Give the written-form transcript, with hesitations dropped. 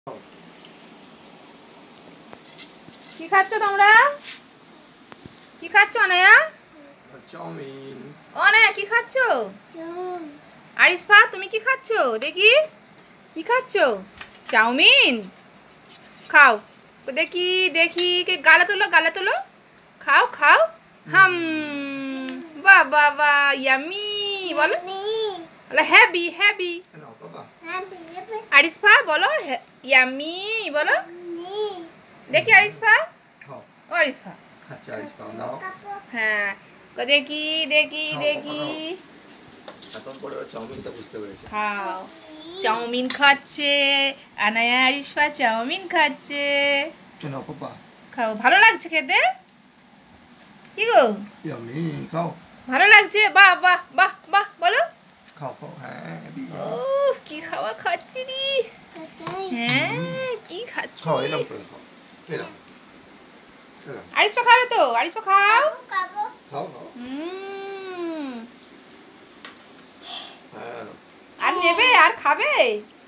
কি খাচ্ছ তোমরা? কি খাচ্ছ অনায়া? চাউমিন। অনায়া কি খাচ্ছ? আরিসফা তুমি কি খাচ্ছ? দেখি কি খাচ্ছ? চাউমিন খাও দেখি দেখি, কে গালে তোলো গালে তোলো, খাও খাও। হাম, বাহ বাহ বাহ, ইয়ামি বলো, বলো হ্যাপি হ্যাপি। আরিসফা বলো ইয়ামি বলো দেখি। আরিসফা ও আরিসফা হ্যাঁ, দেখি দেখি দেখি। খাও, চাউমিন খাচ্ছে আনায়া, আরিসফা চাউমিন খাচ্ছে। খাও, ভালো লাগছে খেতে? কি গো ভালো লাগছে? বাহ বাহ বাহ বাহ বলো। কি খাওয়া খাচ্ছি রে। হ্যাঁ, কি খাচ্ছি। আরিসফা খাবে তো? আরিসফা খাও। আর নেবে আর খাবে?